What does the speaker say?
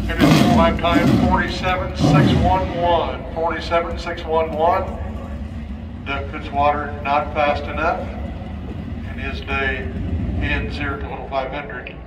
It is full lap time 47.611. 47.611. Doug Fitzwater not fast enough. And his day ends here at the Little 500.